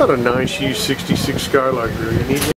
Got a nice used '66 Skylark Grille. You need